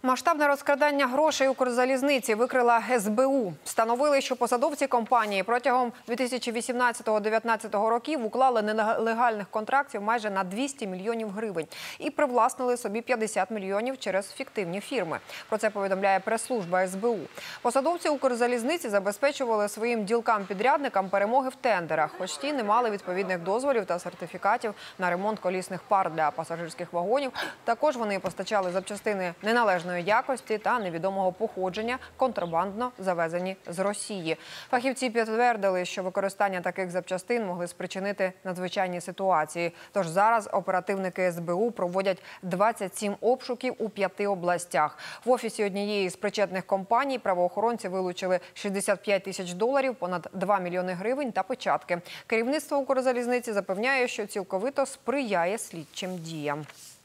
Масштабне розкрадання грошей Укрзалізниці викрила СБУ. Встановили, що посадовці компанії протягом 2018-2019 років уклали нелегальних контрактів майже на 200 мільйонів гривень і привласнили собі 50 мільйонів через фіктивні фірми. Про це повідомляє прес-служба СБУ. Посадовці Укрзалізниці забезпечували своїм ділкам-підрядникам перемоги в тендерах, хоч ті не мали відповідних дозволів та сертифікатів на ремонт колісних пар для пасажирських вагонів. Також вони постачали запчастини неналежної якості та невідомого походження, контрабандно завезені з Росії. Фахівці підтвердили, що використання таких запчастин могли спричинити надзвичайні ситуації. Тож зараз оперативники СБУ проводять 27 обшуків у 5 областях. В офісі однієї з причетних компаній правоохоронці вилучили 65 тисяч доларів, понад 2 мільйони гривень та печатки. Керівництво Укрзалізниці запевняє, що цілковито сприяє слідчим діям.